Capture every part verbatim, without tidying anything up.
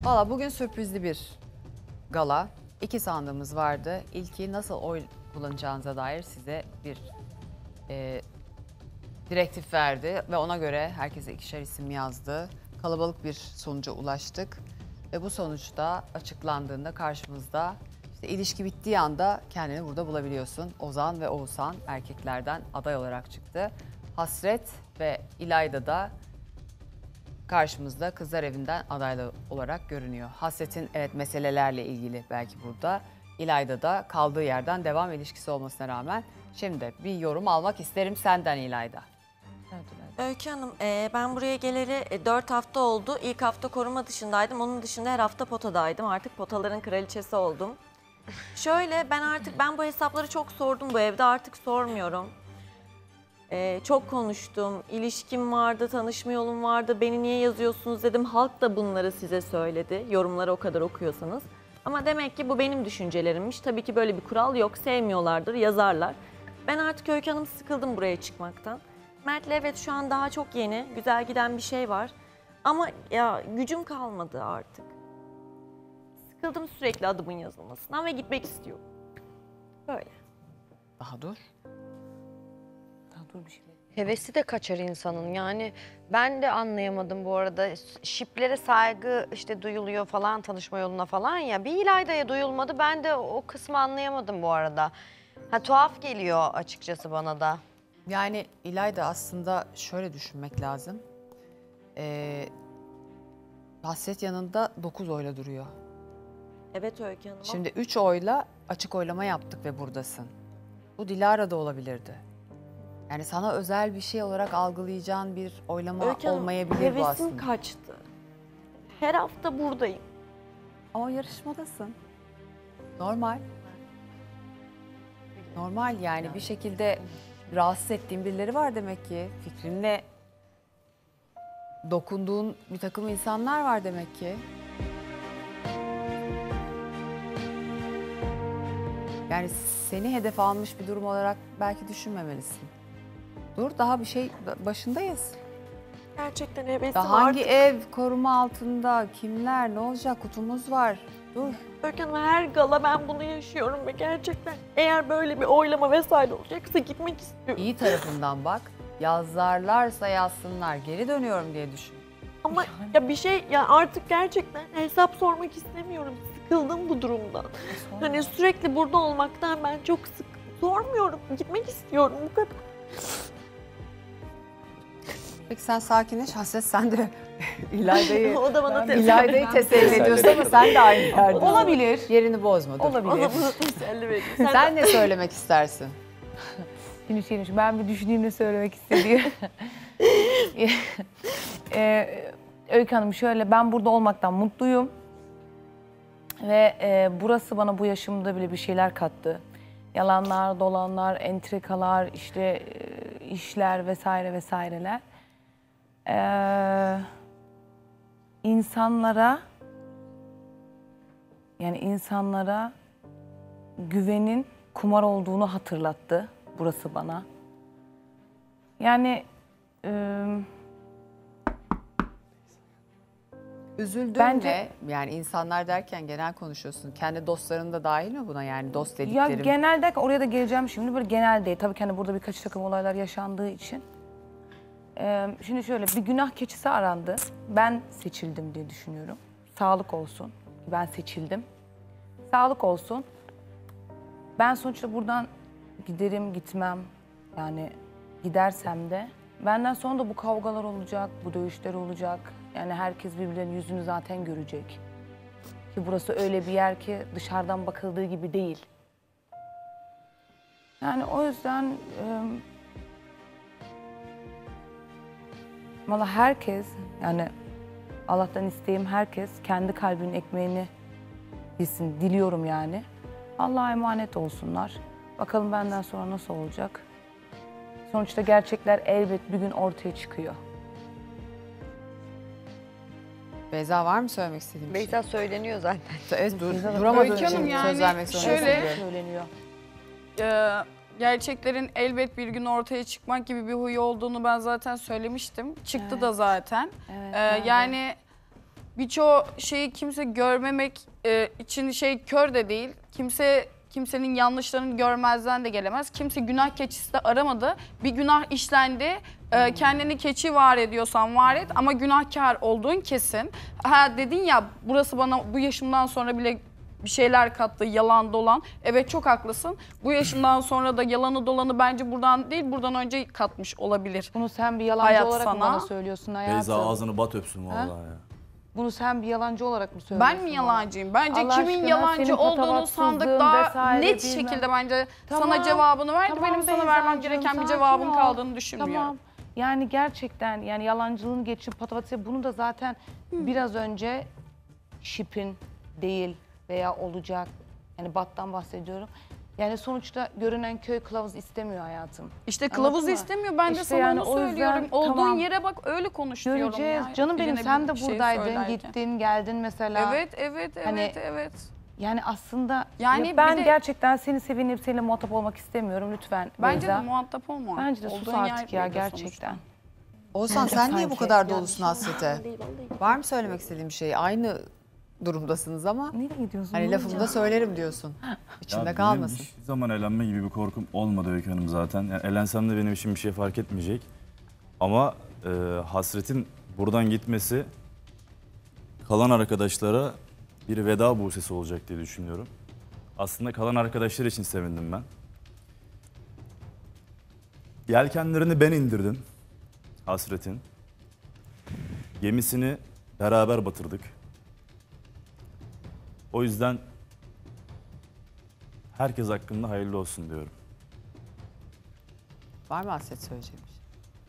Valla bugün sürprizli bir gala. İki sandığımız vardı. İlki nasıl oy kullanacağınıza dair size bir e, direktif verdi ve ona göre herkese ikişer isim yazdı. Kalabalık bir sonuca ulaştık ve bu sonuçta açıklandığında karşımızda işte ilişki bittiği anda kendini burada bulabiliyorsun. Ozan ve Oğuzhan erkeklerden aday olarak çıktı. Hasret ve İlayda da karşımızda kızlar evinden adaylı olarak görünüyor. Hasret'in evet meselelerle ilgili belki burada. İlayda da kaldığı yerden devam ilişkisi olmasına rağmen. Şimdi bir yorum almak isterim senden İlayda. Evet, evet. Öykü Hanım, e, ben buraya geleli e, dört hafta oldu. İlk hafta koruma dışındaydım. Onun dışında her hafta potadaydım. Artık potaların kraliçesi oldum. Şöyle ben artık ben bu hesapları çok sordum bu evde. Artık sormuyorum. E, çok konuştum. İlişkim vardı, tanışma yolum vardı. Beni niye yazıyorsunuz dedim. Halk da bunları size söyledi. Yorumları o kadar okuyorsanız. Ama demek ki bu benim düşüncelerimmiş. Tabii ki böyle bir kural yok. Sevmiyorlardır, yazarlar. Ben artık Öykü Hanım sıkıldım buraya çıkmaktan. Mert'le evet şu an daha çok yeni, güzel giden bir şey var. Ama ya gücüm kalmadı artık. Sıkıldım sürekli adımın yazılmasından ve gitmek istiyorum. Böyle. Daha dur. Daha dur bir şey. Hevesi de kaçar insanın yani ben de anlayamadım bu arada şiplere saygı işte duyuluyor falan tanışma yoluna falan ya bir İlayda'ya duyulmadı ben de o kısmı anlayamadım bu arada. Ha, tuhaf geliyor açıkçası bana da. Yani İlayda aslında şöyle düşünmek lazım. Ee, Hasret yanında dokuz oyla duruyor. Evet Öykü Hanım. Şimdi üç oyla açık oylama yaptık ve buradasın. Bu Dilara da olabilirdi. Yani sana özel bir şey olarak algılayacağın bir oylama Öykü Hanım, olmayabilir bu hevesim aslında. kaçtı. Her hafta buradayım. Ama yarışmadasın. Normal. Normal yani bir şekilde rahatsız ettiğin birileri var demek ki. Fikrinle dokunduğun bir takım insanlar var demek ki. Yani seni hedef almış bir durum olarak belki düşünmemelisin. Dur daha bir şey başındayız. Gerçekten hevesim Daha hangi artık. ev koruma altında, kimler, ne olacak kutumuz var. Dur. Öykü Hanım her gala ben bunu yaşıyorum ve gerçekten eğer böyle bir oylama vesaire olacaksa gitmek istiyorum. İyi tarafından bak. Yazarlarsa yazsınlar. Geri dönüyorum diye düşün. Ama ya bir şey ya artık gerçekten hesap sormak istemiyorum. Sıkıldım bu durumdan. Hani sürekli burada olmaktan ben çok sık sormuyorum. Gitmek istiyorum bu kadar. Peki sen sakinleş. Hasret sen de İlayda'yı O da bana teselli. İlayda'yı teselli ediyorsun ama sen de aynı yerde. Olabilir. Yerini bozma. Dur. O da Olabilir. bana teselli veriyor. Sen, Sen ne söylemek istersin? Şimdi şey demiş, ben bir düşüneyim ne söylemek istediği. ee, Öykü Hanım şöyle, ben burada olmaktan mutluyum. Ve e, burası bana bu yaşımda bile bir şeyler kattı. Yalanlar, dolanlar, entrikalar, işte e, işler vesaire vesaireler. Ee, insanlara yani insanlara güvenin kumar olduğunu hatırlattı burası bana. Yani e, Üzüldün Bence- ne? Yani insanlar derken genel konuşuyorsun. Kendi dostların da dahil mi buna yani dost ya dediklerim? genelde oraya da geleceğim şimdi, böyle genel değil. Tabii ki hani burada birkaç takım olaylar yaşandığı için. Ee, şimdi şöyle, bir günah keçisi arandı. Ben seçildim diye düşünüyorum. Sağlık olsun. Ben seçildim. Sağlık olsun. Ben sonuçta buradan giderim gitmem. Yani gidersem de benden sonra da bu kavgalar olacak, bu dövüşler olacak. Yani herkes birbirlerinin yüzünü zaten görecek. Ki burası öyle bir yer ki dışarıdan bakıldığı gibi değil. Yani o yüzden e, valla herkes, yani Allah'tan isteğim herkes kendi kalbinin ekmeğini yesin, diliyorum yani. Allah'a emanet olsunlar. Bakalım benden sonra nasıl olacak. Sonuçta gerçekler elbet bir gün ortaya çıkıyor. Beyza var mı söylemek istediğin bir şey? Beyza söyleniyor zaten. Evet, dur, duramadığın Öykü Hanım için yani söz vermek zorundasın. şöyle- Söyleniyor. Ee, gerçeklerin elbet bir gün ortaya çıkmak gibi bir huyu olduğunu ben zaten söylemiştim. Çıktı Evet. da zaten. Evet, Ee, nerede? yani birçoğu şeyi kimse görmemek e, için şey kör de değil. Kimse kimsenin yanlışlarını görmezden de gelemez. Kimse günah keçisi de aramadı. Bir günah işlendi. E, kendini keçi var ediyorsan var et ama günahkar olduğun kesin. Ha dedin ya burası bana bu yaşımdan sonra bile bir şeyler kattı, yalan dolan. Evet çok haklısın. Bu yaşından sonra da yalanı dolanı bence buradan değil, buradan önce katmış olabilir. Bunu sen bir yalancı Hayat olarak mı sana. bana söylüyorsun hayatım? Beyza ağzını bat öpsün vallahi ya. Bunu sen bir yalancı olarak mı söylüyorsun? Ben mi yalancıyım? Bence Allah kimin aşkına, yalancı senin olduğunu patavatsızlığın sandık daha vesaire net bilmem. şekilde bence Tamam, sana cevabını verdi. tamam Benim sana vermem Beyzacığım, gereken bir sakin cevabın ol. kaldığını düşünmüyorum. Tamam. Yani gerçekten yani yalancılığını geçip patavatsızlığı bunu da zaten biraz önce şipin değil veya olacak. Yani battan bahsediyorum. Yani sonuçta görünen köy kılavuz istemiyor hayatım. İşte Anladın kılavuz mı? istemiyor. Ben de İşte sana yani onu o yüzden söylüyorum. Olduğun tamam. yere bak öyle konuş diyorum Göreceğiz. ya. Canım benim Birine sen de bir şey buradaydın, söylerken. gittin, geldin mesela. Evet, evet, evet, Hani- evet. Yani aslında Yani ya ben bir de- gerçekten seni sevinip seninle muhatap olmak istemiyorum lütfen. Bence Beyza. de muhatap olma. Bence de sus Olduğun yer artık ya belli gerçekten. sonuçta. Oğuzhan Bence sen niye bu sanki. kadar dolusun hasrete? Var mı söylemek istediğin bir şey? Aynı durumdasınız ama Nereye gidiyorsun? hani Ne lafımda olacak? söylerim diyorsun. İçinde Ya benim kalmasın. hiçbir zaman elenme gibi bir korkum olmadı Öykü Hanım zaten. Yani elensem de benim için bir şey fark etmeyecek. Ama e, hasretin buradan gitmesi kalan arkadaşlara bir veda buğsesi olacak diye düşünüyorum. Aslında kalan arkadaşlar için sevindim ben. Yelkenlerini ben indirdim hasretin. Gemisini beraber batırdık. O yüzden herkes hakkında hayırlı olsun diyorum. Var mı hasret söyleyeceğim bir şey?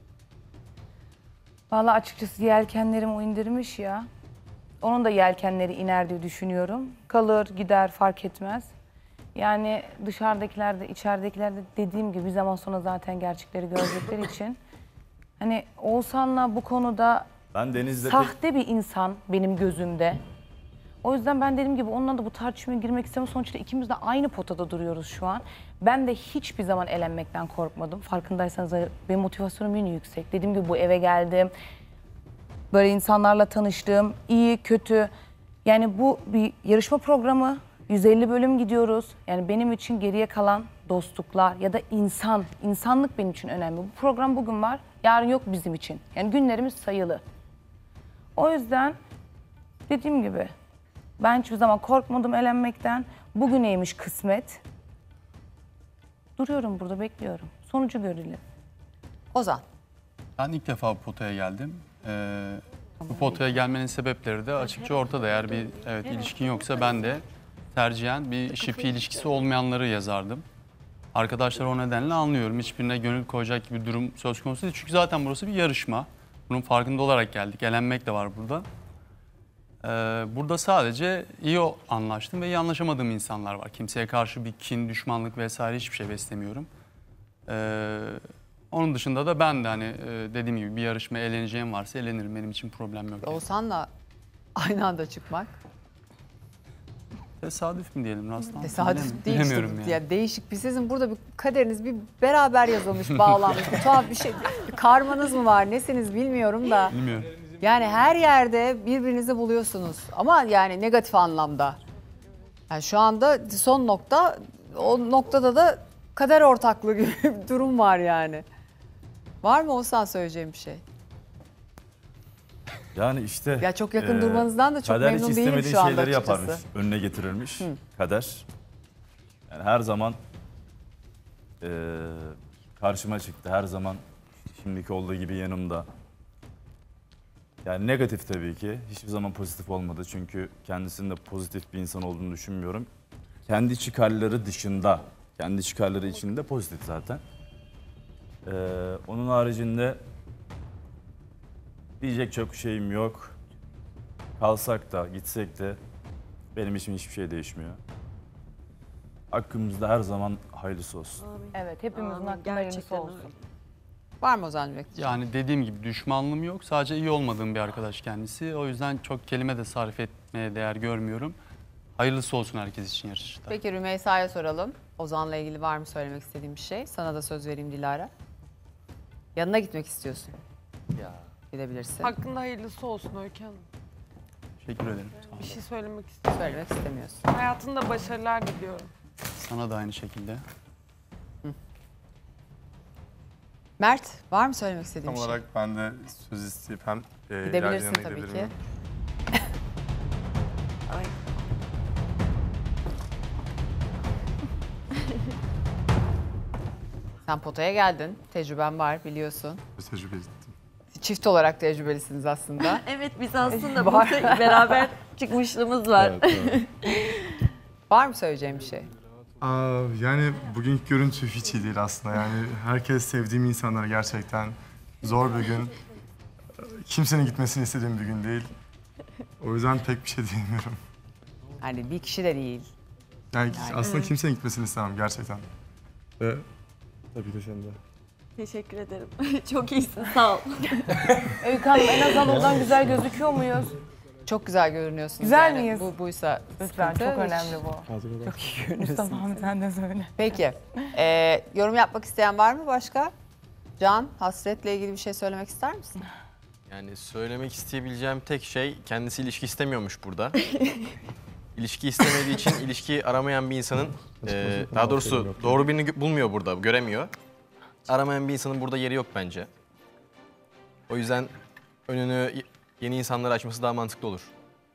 Vallahi açıkçası yelkenlerim o indirmiş ya. Onun da yelkenleri iner diye düşünüyorum. Kalır, gider fark etmez. Yani dışarıdakiler de içeridekiler de dediğim gibi bir zaman sonra zaten gerçekleri görecekleri için. Hani Oğuzhan'la bu konuda Ben Deniz'le pek sahte bir insan benim gözümde. O yüzden ben dediğim gibi onunla da bu tartışmaya girmek istemiyorum. Sonuçta ikimiz de aynı potada duruyoruz şu an. Ben de hiçbir zaman elenmekten korkmadım. Farkındaysanız benim motivasyonum yine yüksek. Dediğim gibi bu eve geldim. Böyle insanlarla tanıştım. İyi, kötü. Yani bu bir yarışma programı. yüz elli bölüm gidiyoruz. Yani benim için geriye kalan dostluklar ya da insan, insanlık benim için önemli. Bu program bugün var, yarın yok bizim için. Yani günlerimiz sayılı. O yüzden dediğim gibi ben hiçbir zaman korkmadım elenmekten. Bugüneymiş kısmet. Duruyorum burada, bekliyorum. Sonucu görelim. Ozan. Ben ilk defa bu potaya geldim. Ee, bu potaya gelmenin sebepleri de açıkça ortada. Eğer bir evet ilişkin yoksa ben de tercihen bir şipi ilişkisi olmayanları yazardım. Arkadaşlar o nedenle anlıyorum. Hiçbirine gönül koyacak gibi bir durum söz konusu değil. Çünkü zaten burası bir yarışma. Bunun farkında olarak geldik. Elenmek de var burada. Ee, burada sadece iyi anlaştım ve iyi anlaşamadığım insanlar var. Kimseye karşı bir kin, düşmanlık vesaire hiçbir şey beslemiyorum. Ee, Onun dışında da ben de hani e, dediğim gibi bir yarışmaya eğleneceğim varsa eğlenirim. Benim için problem yok. Oğuzhan'la aynı anda çıkmak Tesadüf mü diyelim rastlantı? tesadüf Bilemiyorum. değil işte. Bilemiyorum yani. Ya değişik bir sizin burada bir kaderiniz bir beraber yazılmış, bağlanmış. Bir tuhaf bir şey. Bir karmanız mı var, nesiniz bilmiyorum da. Bilmiyorum. Yani her yerde birbirinizi buluyorsunuz. Ama yani negatif anlamda. Yani şu anda son nokta, o noktada da kader ortaklığı gibi bir durum var yani. Var mı Oğuzhan söyleyeceğim bir şey? yani işte Ya çok yakın e, durmanızdan da çok kader hiç memnun değilim istemediği şu anda şeyleri açıkçası. yaparmış. Önüne getirilmiş kader. Yani her zaman e, karşıma çıktı. Her zaman şimdiki olduğu gibi yanımda. Yani negatif tabii ki. Hiçbir zaman pozitif olmadı. Çünkü kendisinin de pozitif bir insan olduğunu düşünmüyorum. Kendi çıkarları dışında, kendi çıkarları içinde pozitif zaten. Ee, onun haricinde diyecek çok şeyim yok. Kalsak da gitsek de benim için hiçbir şey değişmiyor. Hakkımızda her zaman hayırlısı olsun. Evet, hepimizin Amin, hakkında hayırlısı gerçekten olsun. öyle. Var mı Ozan Bey? Yani dediğim gibi düşmanlığım yok. Sadece iyi olmadığım bir arkadaş kendisi. O yüzden çok kelime de sarf etmeye değer görmüyorum. Hayırlısı olsun herkes için yarışta. Peki Rümeysa'ya soralım. Ozan'la ilgili var mı söylemek istediğin bir şey? Sana da söz vereyim Dilara. Yanına gitmek istiyorsun. Ya. Gidebilirsin. Hakkında hayırlısı olsun Öykü Hanım. Teşekkür ederim. Sağ olun. Bir şey söylemek istiyorum. Söylemek istemiyorsun. Hayatında başarılar diliyorum. Sana da aynı şekilde. Mert, var mı söylemek istediğin Tam bir şey? olarak ben de söz isteyip hem e, Gidebilirsin Yelyen'e tabii gidebilir ki. miyim? Sen potaya geldin. Tecrüben var biliyorsun. Tecrübe ettim. Çift olarak tecrübelisiniz aslında. Evet biz aslında burada beraber çıkmışlığımız var. Evet, evet. Var mı söyleyeceğim bir şey? Aa, yani bugünkü görüntü hiç iyi değil aslında. Yani herkes sevdiğim insanlara gerçekten zor bir gün. Kimsenin gitmesini istediğim bir gün değil. O yüzden pek bir şey diyemiyorum. Hani bir kişi de değil. Yani aslında kimsenin gitmesini istemem gerçekten. Ve tabii ki senin de. Teşekkür ederim. Çok iyisin sağ ol. Öykü Hanım en azından oradan güzel gözüküyor muyuz? Çok güzel görünüyorsunuz. Güzel yani. miyiz? Bu buysa Lütfen sıkıntı. çok önemli bu. Çok iyi görünüyorsunuz. Mustafa abi sen de söyle. Peki. Ee, yorum yapmak isteyen var mı başka? Can, hasretle ilgili bir şey söylemek ister misin? Yani söylemek isteyebileceğim tek şey kendisi ilişki istemiyormuş burada. İlişki istemediği için ilişki aramayan bir insanın, e, daha doğrusu doğru birini gö- bulmuyor burada, göremiyor. Aramayan bir insanın burada yeri yok bence. O yüzden önünü y- yeni insanlara açması daha mantıklı olur.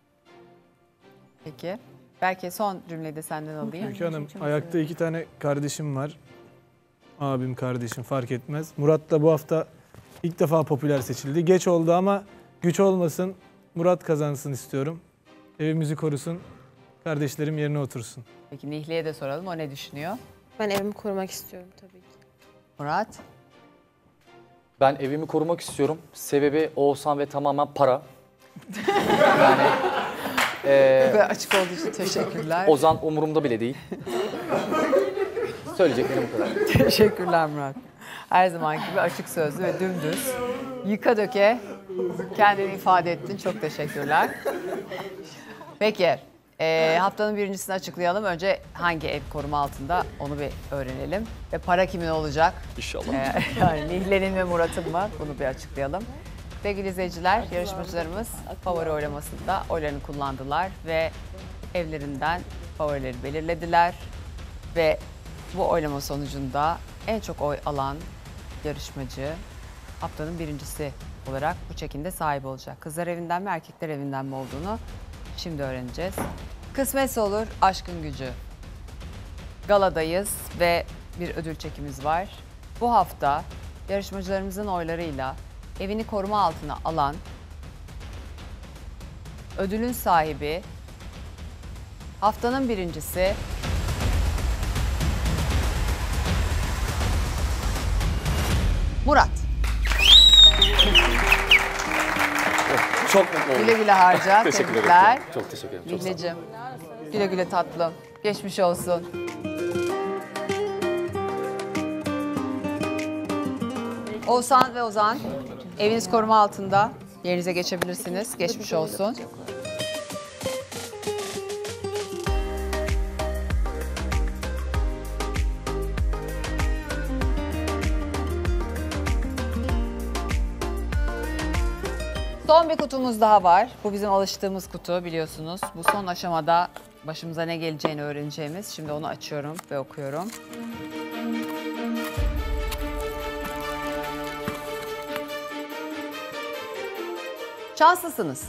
Peki. Belki son cümleyi de senden alayım. Öykü Hanım, ayakta iki tane kardeşim var. Abim, kardeşim fark etmez. Murat da bu hafta ilk defa popüler seçildi. Geç oldu ama güç olmasın. Murat kazansın istiyorum. Evimizi korusun. Kardeşlerim yerine otursun. Peki Nihli'ye de soralım. O ne düşünüyor? Ben evimi korumak istiyorum tabii ki. Murat? Ben evimi korumak istiyorum. Sebebi Oğuzhan ve tamamen para. Yani e, Bu kadar açık olduğu için teşekkürler. Ozan umurumda bile değil. Söyleyeceklerim bu kadar. Teşekkürler Murat. Her zamanki gibi açık sözlü ve dümdüz. Yıka döke kendini ifade ettin. Çok teşekkürler. Peki. E, haftanın birincisini açıklayalım. Önce hangi ev koruma altında onu bir öğrenelim. Ve para kimin olacak? İnşallah. E, yani Nihle'nin ve Murat'ın mı? Bunu bir açıklayalım. Sevgili izleyiciler, yarışmacılarımız favori oylamasında oylarını kullandılar ve evlerinden favorileri belirlediler. Ve bu oylama sonucunda en çok oy alan yarışmacı haftanın birincisi olarak bu çekinde sahip olacak. Kızlar evinden mi erkekler evinden mi olduğunu şimdi öğreneceğiz. Kısmetse olur aşkın gücü. Galadayız ve bir ödül çekimiz var. Bu hafta yarışmacılarımızın oylarıyla evini koruma altına alan ödülün sahibi haftanın birincisi Murat. Çok mutlu oldum. Güle güle harca. Teşekkür ederim. Tebrikler. Çok teşekkür ederim. Çok sağ olun. Nihlecim. Güle güle tatlım. Geçmiş olsun. Oğuzhan ve Ozan, eviniz koruma altında. Yerinize geçebilirsiniz. Geçmiş olsun. Son bir kutumuz daha var. Bu bizim alıştığımız kutu biliyorsunuz. Bu son aşamada başımıza ne geleceğini öğreneceğimiz. Şimdi onu açıyorum ve okuyorum. Şanslısınız.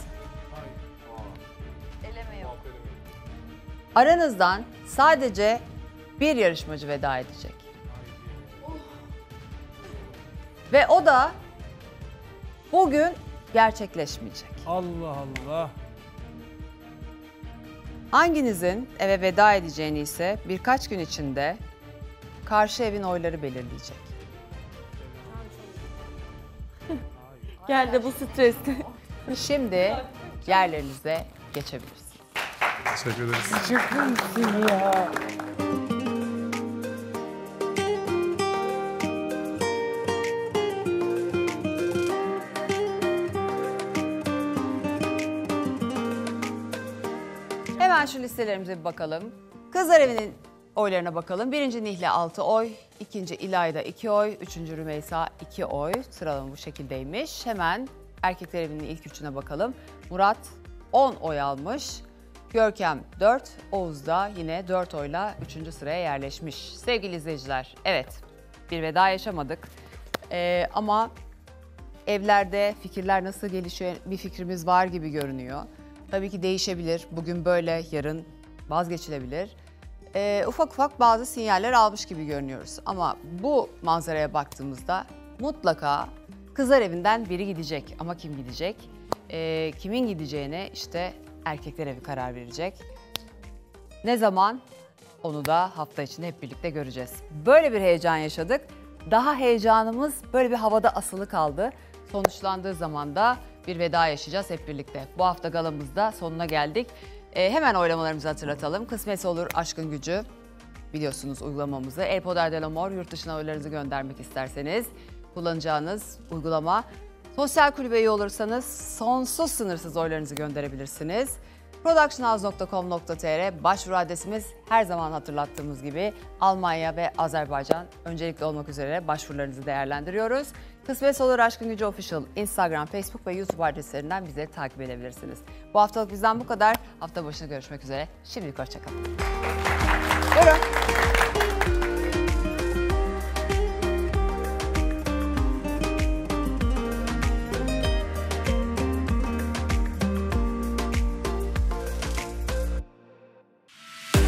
Aranızdan sadece bir yarışmacı veda edecek. Ve o da bugün gerçekleşmeyecek. Allah Allah. Hanginizin eve veda edeceğini ise birkaç gün içinde karşı evin oyları belirleyecek. Gel de bu stresi. Şimdi yerlerinize geçebilirsiniz. Teşekkür ederiz. Hemen şu listelerimize bir bakalım. Kızlar evinin oylarına bakalım. Birinci Nihle altı oy, ikinci İlayda iki oy, üçüncü Rümeysa iki oy. Sıralama bu şekildeymiş. Hemen erkekler evinin ilk üçüne bakalım. Murat on oy almış. Görkem dört, Oğuz da yine dört oyla üçüncü sıraya yerleşmiş. Sevgili izleyiciler, evet bir veda yaşamadık. Ee, ama evlerde fikirler nasıl gelişiyor bir fikrimiz var gibi görünüyor. Tabii ki değişebilir. Bugün böyle, yarın vazgeçilebilir. Ee, ufak ufak bazı sinyaller almış gibi görünüyoruz. Ama bu manzaraya baktığımızda mutlaka kızlar evinden biri gidecek. Ama kim gidecek? Ee, kimin gideceğine işte erkekler evi karar verecek. Ne zaman? Onu da hafta içinde hep birlikte göreceğiz. Böyle bir heyecan yaşadık. Daha heyecanımız böyle bir havada asılı kaldı. Sonuçlandığı zaman da bir veda yaşayacağız hep birlikte. Bu hafta galamızda sonuna geldik. Ee, hemen oylamalarımızı hatırlatalım. Kısmetse olur Aşkın Gücü. Biliyorsunuz uygulamamızı. El Poder del Amor, yurt dışına oylarınızı göndermek isterseniz kullanacağınız uygulama. Sosyal kulübe üye olursanız sonsuz sınırsız oylarınızı gönderebilirsiniz. productionhouse nokta com nokta tr başvuru adresimiz her zaman hatırlattığımız gibi Almanya ve Azerbaycan öncelikli olmak üzere başvurularınızı değerlendiriyoruz. Kısmetse olur Aşkın Gücü Official Instagram, Facebook ve YouTube adreslerinden bizleri takip edebilirsiniz. Bu haftalık bizden bu kadar. Hafta başına görüşmek üzere. Şimdilik hoşçakalın. Buyurun.